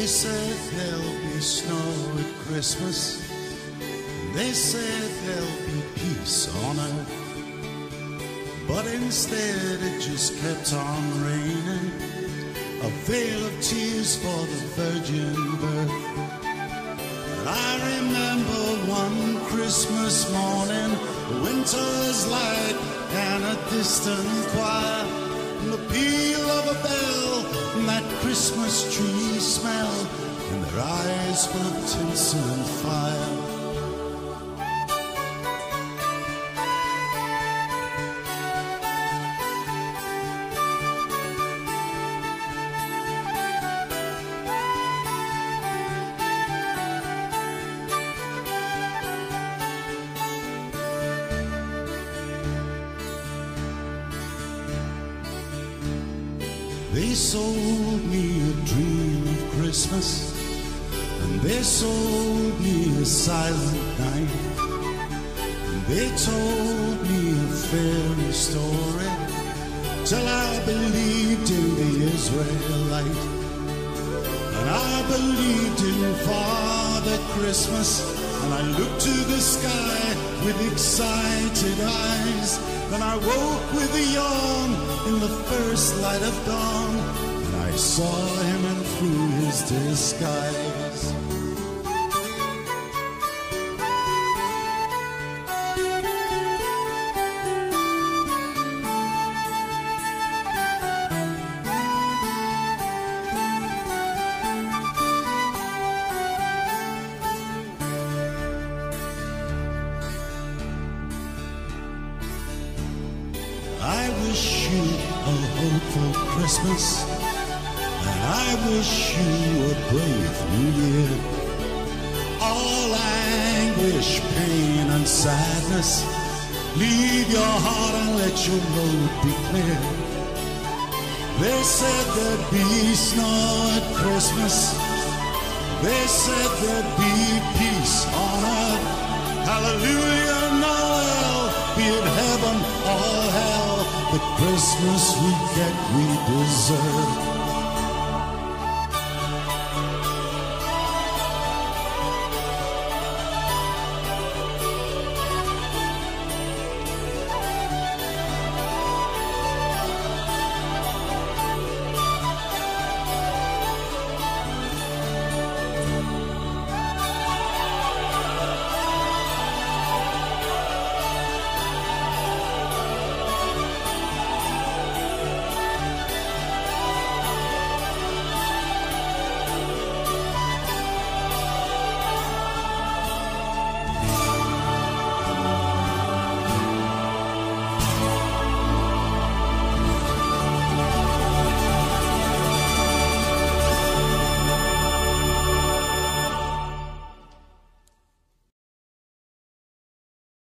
They said there'll be snow at Christmas. They said there'll be peace on earth. But instead it just kept on raining, a veil of tears for the virgin birth. But I remember one Christmas morning, winter's light and a distant choir, and the peal of a bell, and that Christmas tree smell, and their eyes full of tinsel and fire. They sold me a dream of Christmas, and they sold me a silent night, and they told me a fairy story till I believed in the Israelite. And I believed in Father Christmas, and I looked to the sky with excited eyes. Then I woke with a yawn in the first light of dawn, and I saw him and through his disguise. I wish you a hopeful Christmas, and I wish you a brave New Year. All anguish, pain, and sadness, leave your heart and let your load be clear. They said there'd be snow at Christmas. They said there'd be peace on earth. Hallelujah, Noel, be it heaven or hell, the Christmas we get we deserve.